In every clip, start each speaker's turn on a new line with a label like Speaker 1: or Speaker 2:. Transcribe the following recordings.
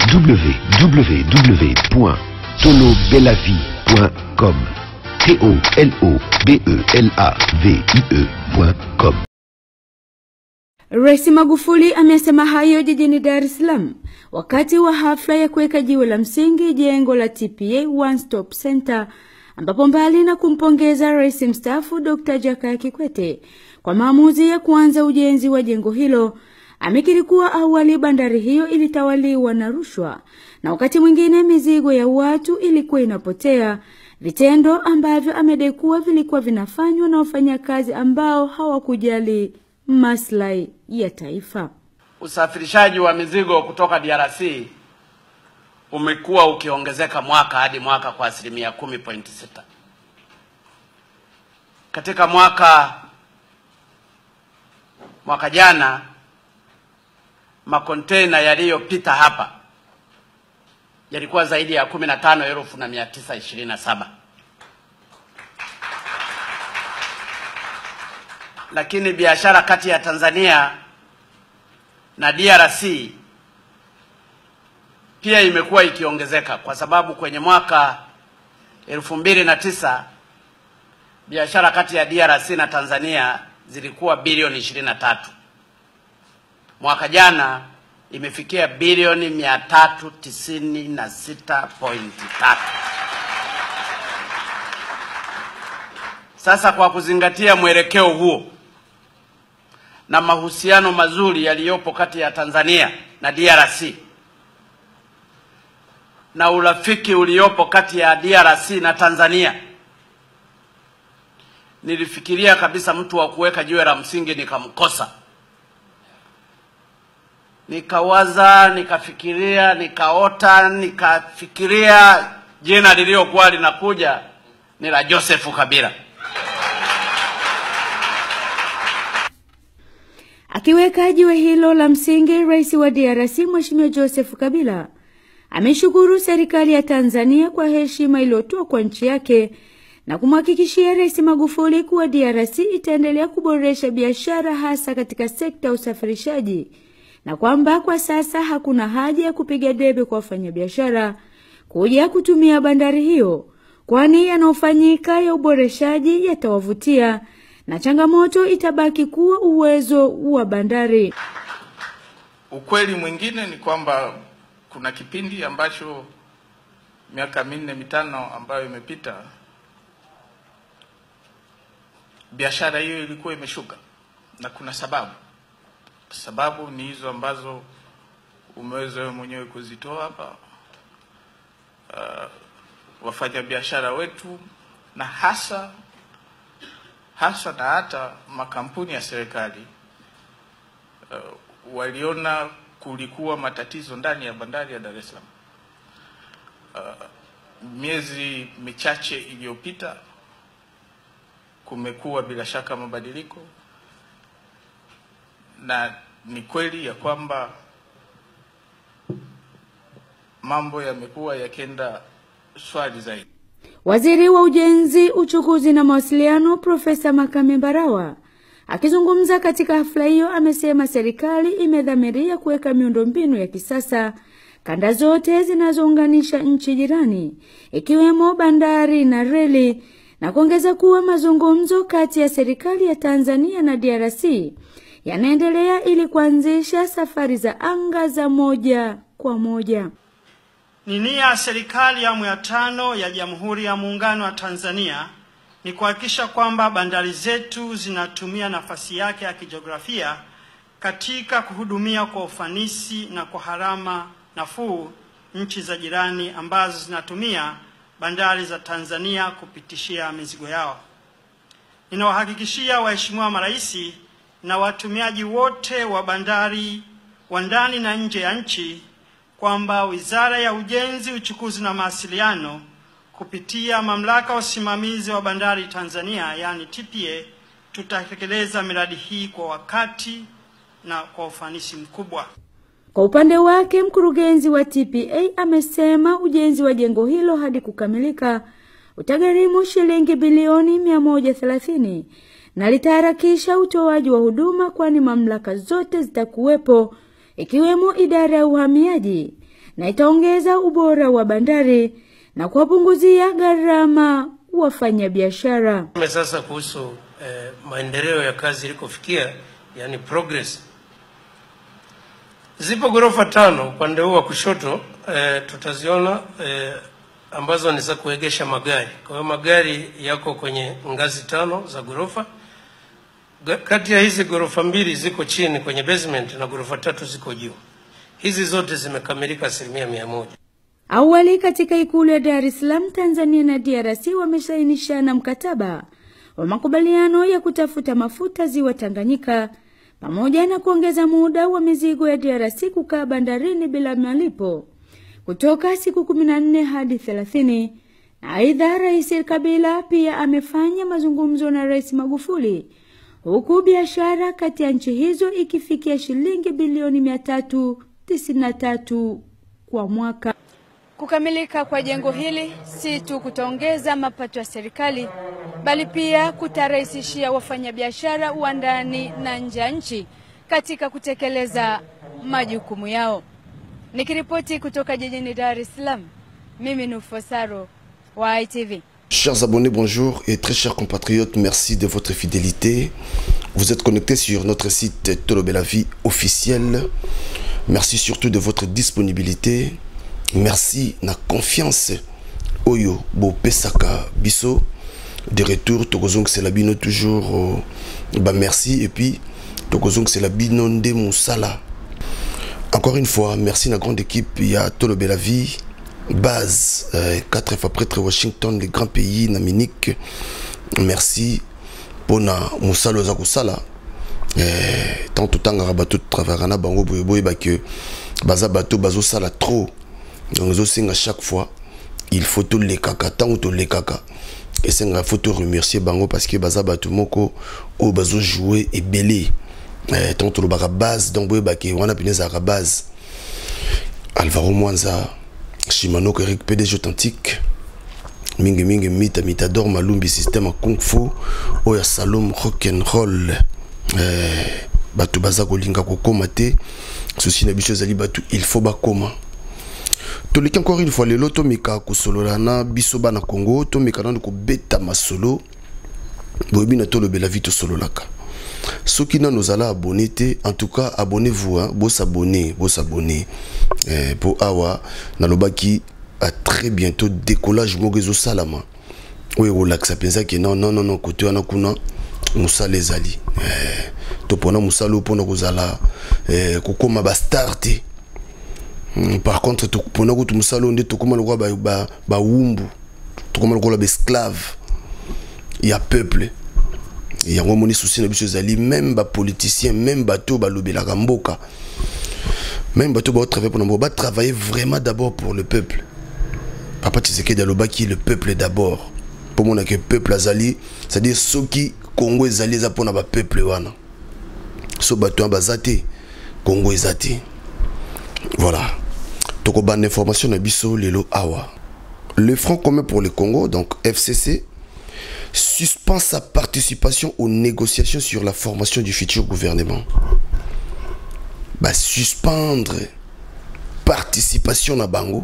Speaker 1: www.tolobelavie.com TOLOBELAVIE.com.
Speaker 2: Rais Magufuli amesema hayo jijini Dar es Salaam wakati wa hafla ya kuweka jiwe la msingi jengo la TPA One Stop Center, ambapo mbali na kumpongeza Rais mstaafu Dr. Jakaya Kikwete kwa maamuzi ya kuanza ujenzi wa jengo hilo, amekiri kuwa awali bandari hiyo ilitawaliwa na rushwa na wakati mwingine mizigo ya watu ilikuwa inapotea, vitendo ambavyo amedai kuwa vilikuwa vinafanywa na wafanyakazi ambao hawakujali maslahi ya taifa.
Speaker 3: Usafirishaji wa mizigo kutoka DRC umekuwa ukiongezeka mwaka hadi mwaka kwa 10.6. Katika mwaka jana makontena yaliyopita hapa yalikuwa zaidi ya 15,927. Lakini biashara kati ya Tanzania na DRC pia imekuwa ikiongezeka, kwa sababu kwenye mwaka 2009 biashara kati ya DRC na Tanzania zilikuwa bilioni 23. Mwaka jana imefikia bilioni 396.3. Sasa kwa kuzingatia mwelekeo huo na mahusiano mazuri yaliyopo kati ya Tanzania na DRC na urafiki uliopo kati ya DRC na Tanzania, nilifikiria kabisa mtu wa kuweka jiwe la msingi nikamkosa. Nikawaza, nikafikiria, nikafikiria jina lililokuwa linakuja ni la Joseph Kabila.
Speaker 2: Akiweka jiwe hilo la msingi, Rais wa DRC Mheshimiwa Joseph Kabila ameshukuru serikali ya Tanzania kwa heshima iliyotoa kwa nchi yake na kumhakikishia Rais Magufuli kuwa DRC itaendelea kuboresha biashara hasa katika sekta ya usafirishaji, na kwamba kwa sasa hakuna haja ya kupiga debe kwa wafanyabiashara kuja kutumia bandari hiyo, kwani yanayofanyika ya uboreshaji yatawavutia na changamoto itabaki kuwa uwezo wa bandari.
Speaker 4: Ukweli mwingine ni kwamba kuna kipindi ambacho miaka 4-5 ambayo imepita biashara hiyo ilikuwa imeshuka, na kuna sababu ni hizo ambazo umeweza wewe mwenyewe kuzitoa hapa. Wafanya biashara wetu na hasa na hata makampuni ya serikali waliona kulikuwa matatizo ndani ya bandari ya Dar es Salaam. Miezi michache iliyopita kumekuwa bila shaka mabadiliko, na ni kweli ya kwamba mambo yamekuwa yakenda swali zaidi.
Speaker 2: Waziri wa Ujenzi, Uchukuzi na Mawasiliano Profesa Makame Mbarawa akizungumza katika hafla hiyo amesema serikali imedhamiria kuweka miundombinu ya kisasa kanda zote zinazounganisha nchi jirani ikiwemo bandari na reli, na kuongeza kuwa mazungumzo kati ya serikali ya Tanzania na DRC yanaendelea ili kuanzisha safari za anga za moja kwa moja.
Speaker 5: Ni nia ya serikali ya awamu ya 5 ya Jamhuri ya Muungano wa Tanzania ni kuhakikisha kwamba bandari zetu zinatumia nafasi yake ya kijiografia katika kuhudumia kwa ufanisi na kwa gharama nafuu nchi za jirani ambazo zinatumia bandari za Tanzania kupitishia mizigo yao. Ninawahakikishia waheshimiwa maraisi na watumiaji wote wa bandari wa ndani na nje ya nchi kwamba Wizara ya Ujenzi, Uchukuzi na Mawasiliano kupitia Mamlaka ya Usimamizi wa Bandari Tanzania yani TPA tutatekeleza miradi hii kwa wakati na kwa ufanisi mkubwa.
Speaker 2: Kwa upande wake, mkurugenzi wa TPA amesema ujenzi wa jengo hilo hadi kukamilika utagharimu shilingi bilioni 130 na litaharakisha utoaji wa huduma, kwani mamlaka zote zitakuwepo ikiwemo idara ya uhamiaji na itaongeza ubora wa bandari na kuwapunguzia gharama wafanyabiashara.
Speaker 6: Sasa kuhusu maendeleo ya kazi ilikofikia, yani progress. Zipo ghorofa 5 upande huu wa kushoto, tutaziona ambazo ni za kuegesha magari. Kwa hiyo magari yako kwenye ngazi 5 za ghorofa. Kati ya hizi ghorofa 2 ziko chini kwenye basement na ghorofa 3 ziko juu. Hizi zote zimekamilika 100%.
Speaker 2: Awali katika ikulu ya Dar es Salaam, Tanzania na DRC wameshainishana mkataba wa makubaliano ya kutafuta mafuta ziwa Tanganyika pamoja na kuongeza muda wa mizigo ya DRC kukaa bandarini bila malipo kutoka siku 14 hadi 30. Aidha, Rais Kabila pia amefanya mazungumzo na Rais Magufuli, huku biashara kati ya nchi hizo ikifikia shilingi bilioni 393 kwa mwaka. Kukamilika kwa jengo hili si tu kutaongeza mapato ya serikali, bali pia kutarahisishia wafanyabiashara wa ndani na nje ya nchi katika kutekeleza majukumu yao. Nikiripoti kutoka jijini Dar es Salaam, mimi ni Fosaro wa ITV.
Speaker 1: Chers abonnés, bonjour et très chers compatriotes, merci de votre fidélité. Vous êtes connectés sur notre site Tolobe la Vie officiel. Merci surtout de votre disponibilité. Merci na confiance. Oyo bo pesaka biso de retour tokozong c'est la bino toujours merci et puis tokozong c'est la bino nde musala. Encore une fois, merci na grande équipe, il y a Tolobe la Vie base 4 fois prêtre Washington, les grands pays na Munich. Merci pour na musalo za kusala. Tant tout temps rabato travailler na bango boye ba que baza bato bazo sala trop. Donc à chaque fois il faut tout les kaka tant tout les kaka et c'est un faut remercier bango parce que baza bato moko o bazo jouer et belé tant tout le base donc boye ba que on a pineza à base Alvaro Mwanza Shimano Eric PDG authentique mingi mitador malumbi système kung fu oya salom rock and roll batu baza kolinga kokoma te souci na biso zali batu il faut bakoma to leki encore une fois le loto mika kusololana biso bana Congo to mika na ko beta masolo boyebi na to lobela vite sololaka soki na nous allons abonner te en tout cas abonnez-vous hein bo s'abonner pour awa na lobaki à très bientôt décollage mogezo salama oui relax pensa que non côté wana kuna musala ezali to pona musalo pona kozala kokoma ba starte. Par contre to pona ko musalo nde to koma lokwa ba wumbu to koma lokwa ba esclave ya peuple ya ngomoni souci na biso ezali même ba politicien même bato ba lobelaka mboka même bato ba travailler pour ba travailler vraiment d'abord pour le peuple. Papa Tshisekedi aloba qui le peuple d'abord. Pour mon que peuple azali, c'est-à-dire ceux qui Congo ezali za pona ba peuple wana. So bato bazate Congo ezate. Voilà. Donc ban information na biso lelo awa. Le Front commun pour le Congo donc FCC suspend sa participation aux négociations sur la formation du futur gouvernement. Bah suspendre participation na bango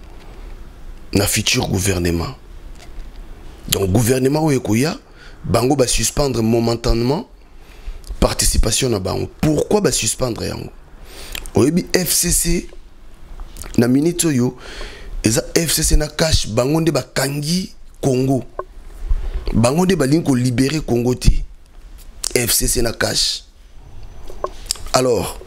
Speaker 1: na futur gouvernement. Donc gouvernement ou ekoya bango ba suspendre momentanément participation na bango. Pourquoi ba suspendre yango? Oyebi FCC na minute yo eza FCC na cash bango nde ba kangi Congo. Bango nde ba linko libérer Congo ti. FCC na cash. Alors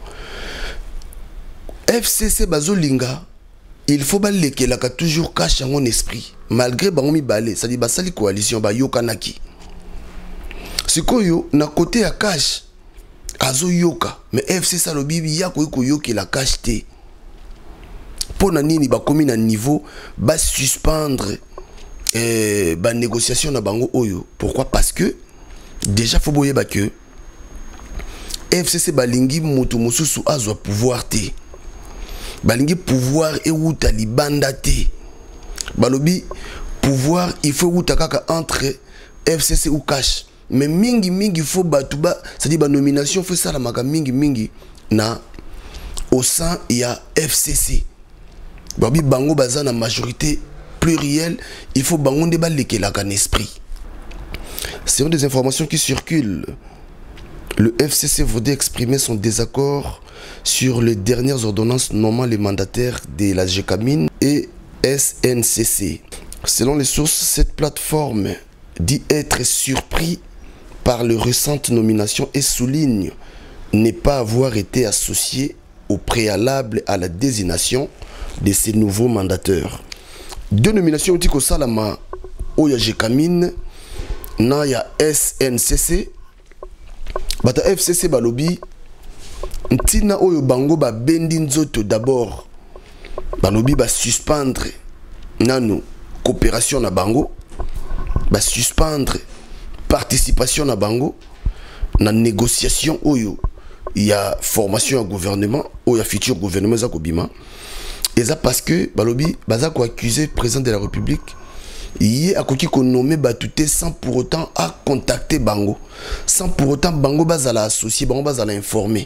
Speaker 1: FCC bazolinga il faut baleke la toujours cache en esprit malgré bango mi balé ça dit basali coalition ba yokanaki sikoyo na côté ya cache azo yoka mais FCC lo bibi ya ko yoki la cache té pona nini ba komi na niveau ba suspendre ba négociation na bango oyo. Pourquoi? Parce que déjà faut boyer ba que FCC balingi moto mususu azwa pouvoir té balingi pouvoir et outa libanda te balobi pouvoir il faut outa kaka entre FCC ou cash mais mingi faut batuba c'est-à-dire ba nomination faut ça la maka mingi na au sein il y a FCC Babi bango baza na majorité plurielle, il faut bango débat lekelaka en esprit. Selon des informations qui circulent, le FCC voudrait exprimer son désaccord sur les dernières ordonnances nommant les mandataires de la GECAMIN et SNCC. Selon les sources, cette plateforme dit être surpris par les récentes nominations et souligne ne pas avoir été associé au préalable à la désignation de ces nouveaux mandataires. Deux nominations dit que Salama Oya GECAMIN na ya SNCC bata FCC balobi ntina oyo bango ba bendi nzoto d'abord balobi ba suspendre nano coopération na bango ba suspendre participation na bango na négociation oyo il y a formation à gouvernement ou il y a futur gouvernement za kobima et ça parce que balobi baza ko accuser président de la République il a koki ko nommer batouté sans pour autant à contacter bango, sans pour autant bango bazala associé, bango bazala informé.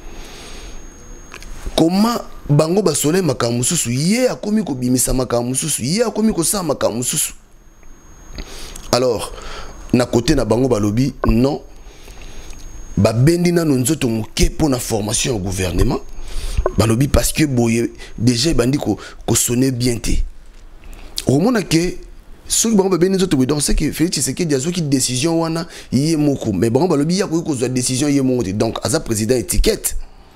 Speaker 1: Comment bango basole makamususu yé a komi ko bimisa makamususu yé a komi ko sa makamususu. Alors na côté na bango balobi non ba bendi na nzoto muke pour la formation au gouvernement balobi parce que boye déjà bandi ko sonner bien té. Au moment que ceux qui ont bien d'autres donc c'est que Félix Tshisekedi a qui décision wana yé moko mais bon balobi ya ko décision yé monte donc à sa président étiquette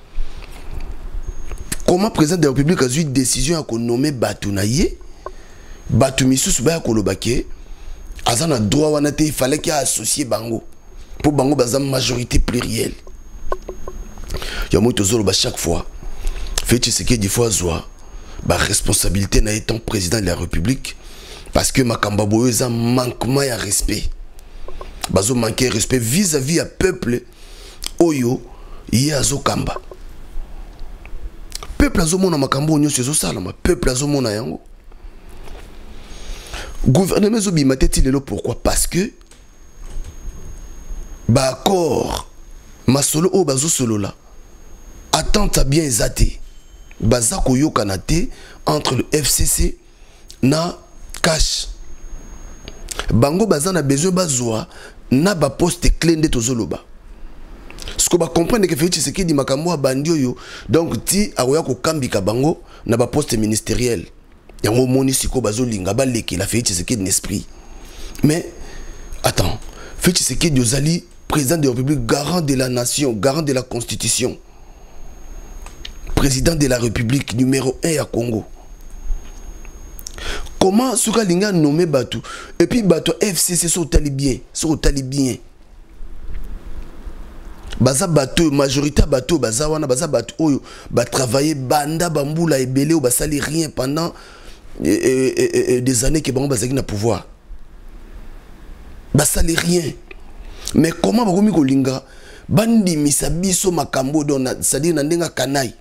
Speaker 1: comment président de la République a eu décision à ko nommer batu na yé batu misusu ba ko lobake azana droit wana te il fallait qu'il associe bango pour bango baza majorité plurielle ya moto zolo ba chaque fois Félix Tshisekedi fois zoa ba responsabilité na étant président de la République. Parce que Makamba Boyo a manquement à respect. Bazo manquer respect vis-à-vis à peuple Oyo Yazo Kamba. Peuple azo mona Makambo Onyo sezo salama. Peuple azo mona yango. Gouvernement zo bimateti lelo pourquoi? Parce que ba accord masolo o bazo solo là. Attente bien ezate. Baza koyo kanate entre le FCC na cash bango bazana besoin bazwa na ba poste clé de tozoloba ce que ba comprendre que Félix Tshisekedi makambo a bandi oyo donc ti akoya ko kambika bango na ba poste ministériel yango monisiko bazolinga ba leki la Félix Tshisekedi n'esprit mais attends Félix Tshisekedi ozali président de la République garant de la nation garant de la constitution président de la République numéro 1 à Congo. Comment ce que nommé Batou et puis Batou FCC sont talibien baza Batou majorité Batou baza wana baza Batou oyo ba travailler banda bambula ebele ou basali rien pendant des années que bango bazaki na pouvoir basali rien mais comment bakomi kolinga bandi misabiso makambo dona c'est-à-dire na ndenga kanai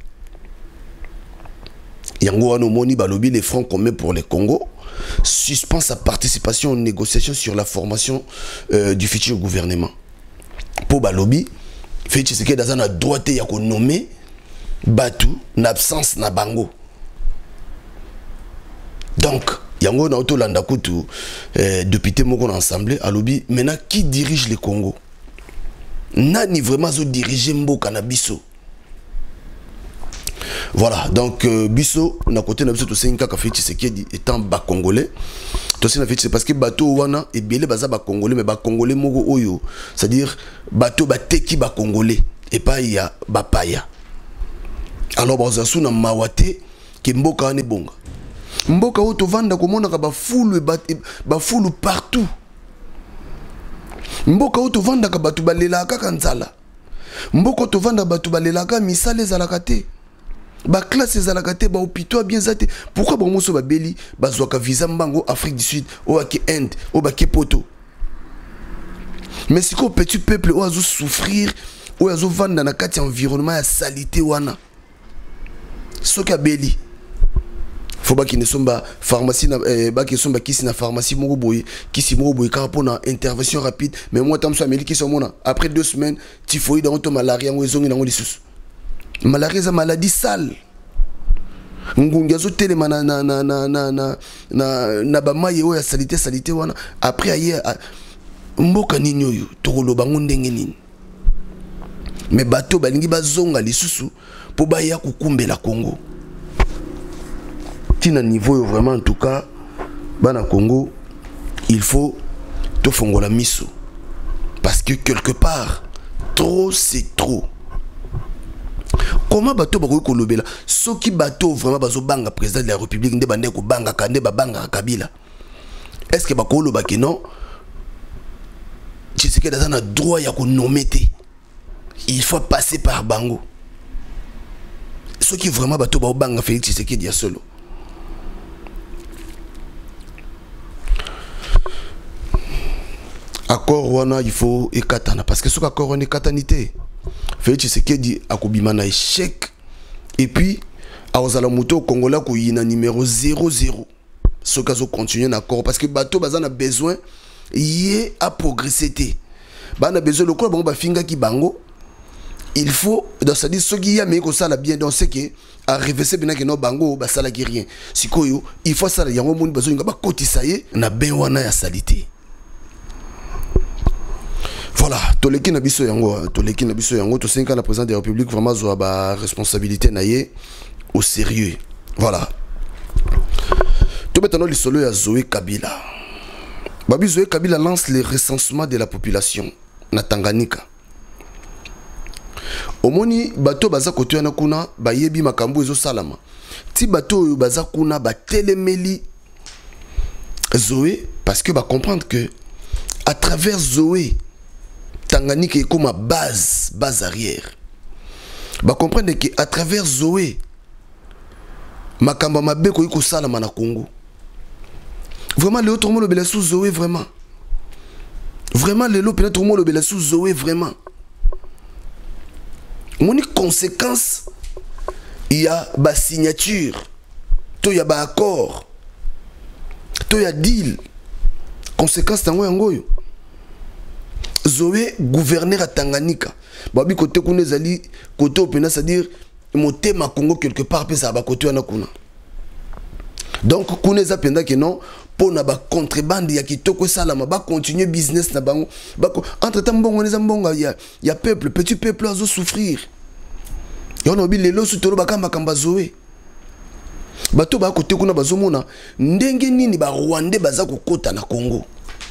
Speaker 1: Yango wano moni balobi les francs communs pour les Congo suspend sa participation aux négociations sur la formation du futur gouvernement. Pour balobi, Félix Tshisekedi a na droite ya ko nommer Batou en absence na bango. Donc yango na auto landa kutu député moko na assemblée alobi maintenant qui dirige le Congo? Nani vraiment zo diriger mboka na biso? Voilà, donc biso na côté na biso to senga ka Félix Tshisekedi étant bas congolais. To senga Félix parce que bateau wana et belé baza ba congolais mais ba congolais moko oyo, c'est-à-dire bateau ba teki ba congolais et pas ya ba paya. Alors baza suna mawate ke mboka ne bonga. Mboka o to vanda ko mona ka ba fulu partout. Mboka o to vanda ka batu balela ka kanzala. Mboka to vanda batu balela ka misale zalakate. Ba classe ezalakate ba hôpital bien zate pourquoi ba moso ba beli ba zwaka visa mbango Afrique du Sud ou à Inde ou ba Poto mais si ko petit peuple ou azo souffrir ou azo vanda na kati environnement ya salité wana soka beli faut ba ki ne somba pharmacie na ba ki somba kisi na pharmacie moko boye kisi moko boye ka pona intervention rapide mais moi tamso ameli ki somona après 2 semaines typhoïde dans to malaria ngo ezongi nango lisusu. Malaria est une maladie sale. ngungi azo telema na bamaye oyo ya salite wana après aye mboka nini oyo tokoloba ngo ndenge nini mais bato balingi bazonga lisusu po baya kukumbela Congo tina niveau vraiment en tout cas bana Congo il faut te fongola miso parce que quelque part trop c'est trop. Comment bato bako kolobela soki bato vraiment bazo banga président de la République nde bande ko banga kande ba banga Kabila est-ce que bako loba que non Tshisekedi a droit ya ko nommer te il faut passer par bango soki vraiment bato ba banga Félix Tshisekedi ya solo accord wana il faut ekatana parce que soki accord on ekatanité Félix Tshisekedi akobima na échec et puis azala moto congolais ko yina numéro 00 ce cas continuer d'accord parce que bato bazana besoin yé à progresser té bana besoin le quoi bango ba finga ki bango il faut dans ça dit ce qui ya mais ko sala bien donc c'est que à reverser bina que no bango ba sala ki rien sikoyo il faut ça yango moni besoin nga ba kotisa ye na ben wana ya salité. Voilà, toleki na biso yango, to 5 ans la présidente de la République vraiment zo ba responsabilité naie au sérieux. Voilà. To betano li solo ya Zoé Kabila. Babi Zoé Kabila lance le recensement de la population na Tanganyika. Omoni bato baza koto na kuna ba yebi makambo ezo salama. Ti bato baza kuna ba telemeli Zoé parce que ba comprendre que à travers Zoé Tanganyika est comme base arrière. Bah comprendre que à travers Zoé, makamba mabe ko iko sala na Congo. Vraiment le autre monde le bela sous Zoé vraiment. Vraiment le lot peut-être monde le bela sous Zoé vraiment. Mon conséquence il y a ba signature, to y a ba accord, to y a deal. Conséquence tango yangoyo. Zoé gouverneur à Tanganyika. Babi côté kuna zali côté opena c'est-à-dire motema Congo quelque part pe ça ba côté wana kuna. Donc kuna za penda que non pour na ba contrebande ya kitoko salama ba continuer business na bango. Entre temps bongo neza mbonga ya peuple petit peuple azo souffrir. Yo no bi lelo sutolo ba kamba Zoé. Bato ba côté kuna bazomona ndenge nini ba Rwandais baza kokota na Congo.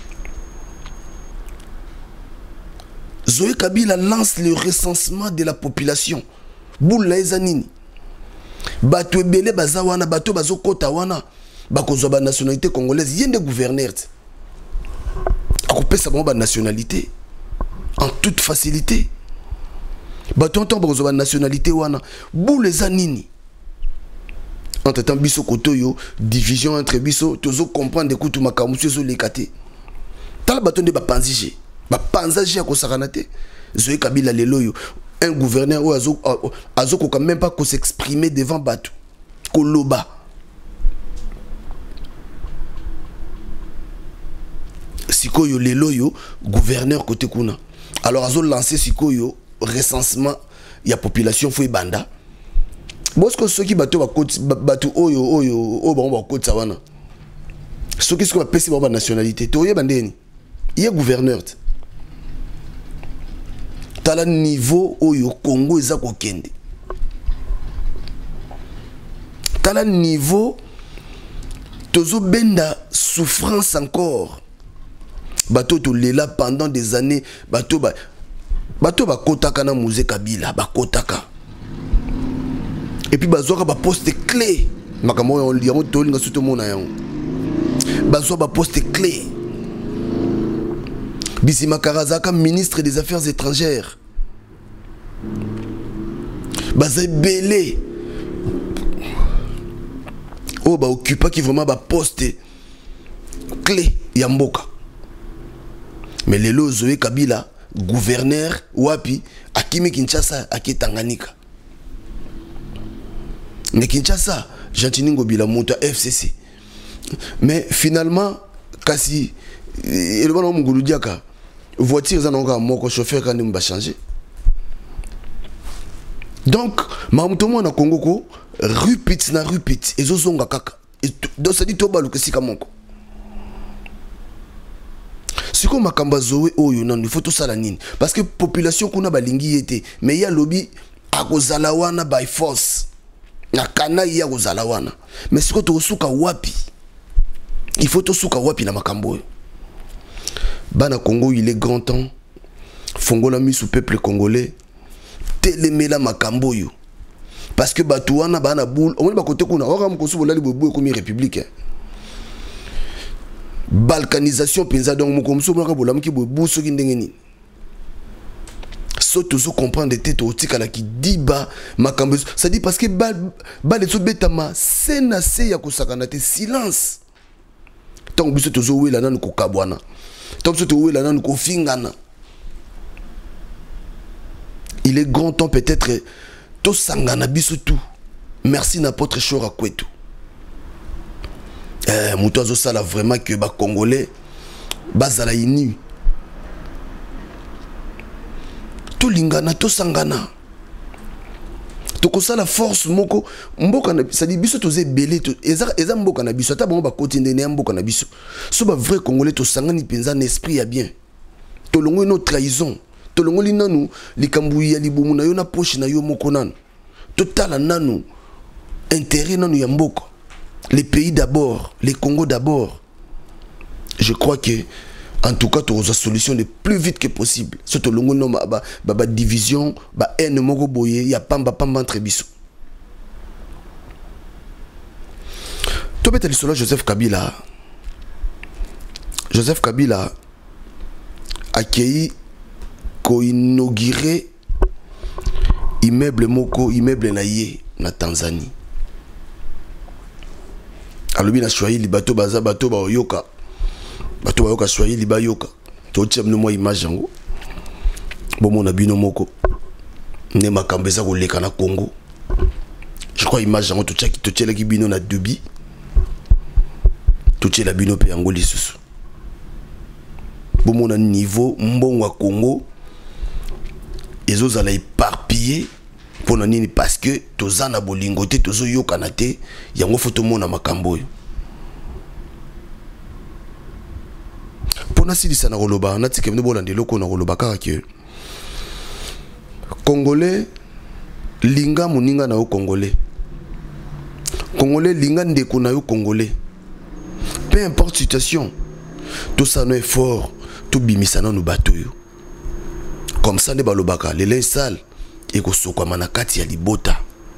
Speaker 1: Zoé Kabila lance le recensement de la population. Boula ezanini. Bato ebele baza wana, bato bazo kota wana. Bakozwa ba nationalité congolaise, yende gouverneur. Akopesa ba nationalité en toute facilité. Bato entend bakozwa ba nationalité wana. Boula ezanini. Entre temps biso kotoyo, division entre biso, tozo comprendre de kutu makamusu zo lekate. Tala bato nde ba panzije. Panzaji à Kosaranate, Zoé Kabila Leloyo, un gouverneur ou Azo quand même pas qu'on s'exprimer devant Batou, Koloba. Sikoyo Leloyo, gouverneur côté Kuna. Alors Azo lancé Sikoyo, recensement, il y a population fouille banda. Bon, ce que ceux qui Batou oyo, bon, va côte sawana. Ceux qui sont appelés par nationalité, Toye Bandeni, il y a gouverneur. Tala niveau oyo Congo eza kokende. Tala niveau tozo benda souffrance encore. Bato to lela pendant des années bato ba kotaka na musée Kabila ba kotaka. Et puis bazoka ba poste clé. Makamo on liamo to linga suto mona yango. Bazo ba poste clé. Bissima Karazaka, ministre des Affaires étrangères. Bazé Belé. Oh, bah, occupa qui vraiment va poster clé Yamboka. Mais les lots Zoé Kabila, gouverneur, Wapi, Akimi Kinshasa, Aki Tanganyika. Mais Kinshasa, Jantiningo Bila monte FCC. Mais finalement, Kasi, et le bon Mougouludiaka. Voiture ça n'ont pas mon chauffeur quand il m'a changé. Donc mamutomo na Congo ko repeat na repeat ezozonga kaka. Donc ça dit to baluka sika moko. Siko makamba zoe oyo non il faut tout ça la nini parce que population kuna balingi yete mais ya lobby akozala wana by force. Na kana ya kozala wana. Mais siko to suka wapi. Il faut to suka wapi na makambo. Bana Congo il est grand temps. Fongola misu peuple congolais. Telemela makambo yo. Parce que batuana bana boule, on va côté kuna ora mkosu bolali bobo comme république. Balkanisation penza donc mokomso bolaka bolam ki bobo soki ndengeni. So toujours comprendre tête au tikala ki diba makambo. Ça dit parce que bal so betama sena se ya kosakana te silence. Tant biso tozo wela nanu ko kabwana. Tant biso to wela nanu ko fingana. Il est grand temps peut-être tout sangana biso tout. Merci n'importe chora kwetu. Moutozo sala vraiment que ba congolais bazala ini. Tout lingana tout sangana. Toko sala force moko mboka na ça dit biso toze belé eza mboka na biso ta bon ba kotinde ne mboka na biso. So ba vrai congolais to sangani penza n'esprit ya bien. To longo no trahison. Tolongoli nanu likambu ya libumu na yo na poche na yo moko nanu totala nanu intérêt nanu ya mboko les pays d'abord les Congo d'abord. Je crois que en tout cas tu as solution le plus vite que possible ce tolongo no ba division ba haine moko boye ya pamba entre biso to beta lisolo Joseph Kabila accueilli ko inauguré immeuble moko immeuble na ye na Tanzanie. Alobi na Swahili bato baza bato ba yoka Swahili ba yoka to tchemno mo image yango bomo na bino moko ne makambeza ko leka na Congo. Je crois image yango to tchela ki bino na dubi to tchela bino pe yango lisusu bomo na niveau mbongo wa Congo. Et ils allaient éparpiller pour nini parce que tozana bolingote tozo yokanate yango photo mona makambo. Pour na silisa na roloba na tikemne bolande loko na roloba kaka ke Congolais linga muninga na o Congolais. Congolais linga ndeko na yo Congolais. Peu importe situation, tout ça no effort, tout bimisana no bato yo. Comme ça, les balobaka, les linges sales, et que ce soit manakati ya libota.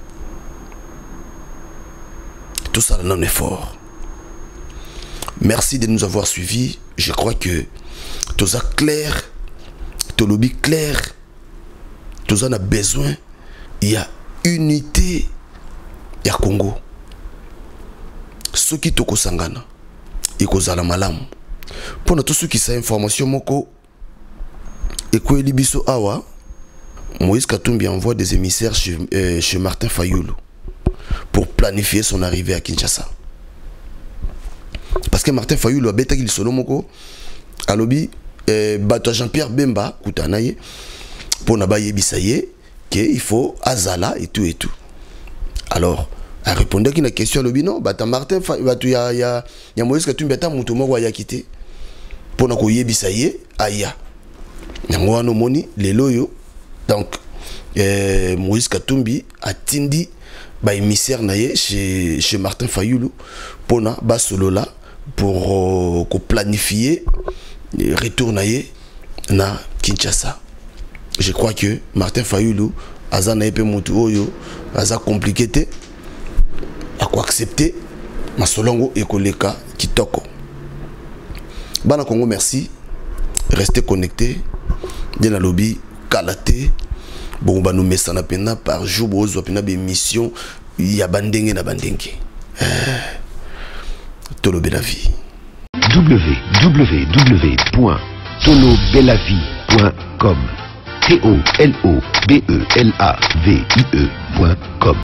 Speaker 1: Tout ça, non est fort. Merci de nous avoir suivis. Je crois que tout ça clair, tout lobby clair, tout ça a besoin. Il y a unité, il y a Congo. Ceux qui toko sangana, et kozala malamu. Pour tous ceux qui savent information moko. Et quoi Libiso Awa, Moïse Katumbi envoie des émissaires chez Martin Fayulu pour planifier son arrivée à Kinshasa. Parce que Martin Fayulu a bêta qu'il solo moko à lobby bato Jean-Pierre Bemba Koutanaye pour nabaye bisaye qu'il faut azala et tout. Alors, a répondu à une question lobby non, bata Martin batu ya Moïse Katumbi beta muto moko ya quitté pour na koye bisaye aya. Yango no moni lelo yo donc Moïse Katumbi a tindi ba émissaire naye chez Martin Fayulu pona ba solo là pour planifier retour naye na Kinshasa. Je crois que Martin Fayulu azana epé mutu oyo aza compliqué te a ko accepter masolongo ekoleka kitoko. Bana Congo merci, restez connectés. Dans la lobby kalaté bon ba nous mettre na pena par jour bozo pena be mission ya bandenge na bandenge Tolobelavi
Speaker 7: www.tolobelavie.com TOLOBELAVIE.com